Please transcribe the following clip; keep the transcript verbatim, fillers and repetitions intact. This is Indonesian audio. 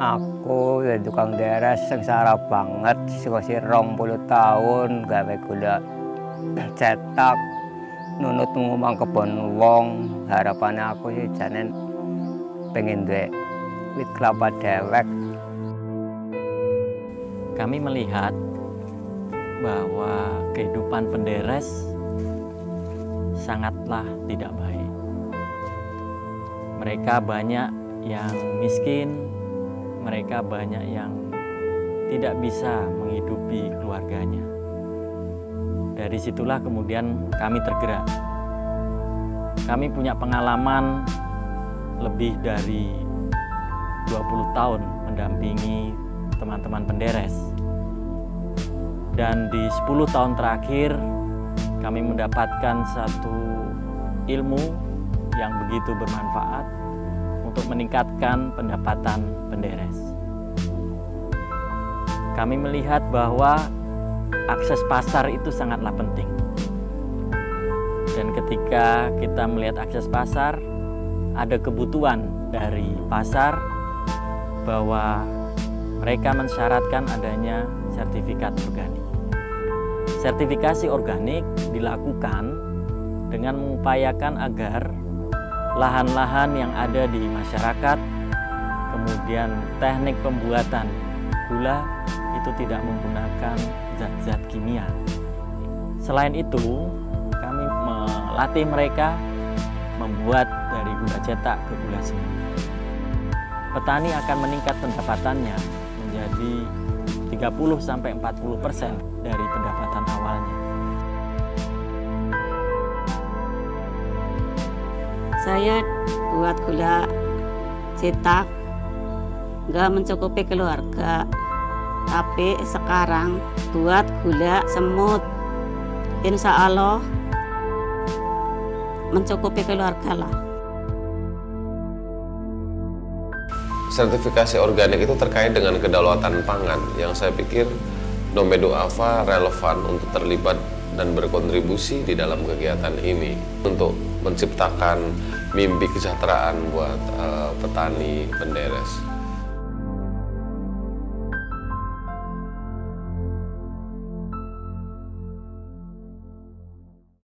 Aku ya tukang deres sengsara banget, sikosir rong puluh tahun gawe gula cetak nunut ngomong kebon wong. Harapannya aku sih janen pengen duwe wit kelapa dewek. Kami melihat bahwa kehidupan penderes sangatlah tidak baik. Mereka banyak yang miskin, mereka banyak yang tidak bisa menghidupi keluarganya. Dari situlah kemudian kami tergerak. Kami punya pengalaman lebih dari dua puluh tahun mendampingi teman-teman penderes. Dan di sepuluh tahun terakhir kami mendapatkan satu ilmu yang begitu bermanfaat untuk meningkatkan pendapatan penderes. Kami melihat bahwa akses pasar itu sangatlah penting. Dan ketika kita melihat akses pasar, ada kebutuhan dari pasar bahwa mereka mensyaratkan adanya sertifikat organik. Sertifikasi organik dilakukan dengan mengupayakan agar lahan-lahan yang ada di masyarakat, kemudian teknik pembuatan gula itu tidak menggunakan zat-zat kimia. Selain itu, kami melatih mereka membuat dari gula cetak ke gula semi. Petani akan meningkat pendapatannya menjadi tiga puluh sampai empat puluh persen dari pendapatan awalnya. Saya buat gula cetak, nggak mencukupi keluarga. Tapi sekarang buat gula semut, insya Allah mencukupi keluarga lah. Sertifikasi organik itu terkait dengan kedaulatan pangan yang saya pikir Domedo Ava relevan untuk terlibat dan berkontribusi di dalam kegiatan ini untuk menciptakan mimpi kesejahteraan buat uh, petani penderes.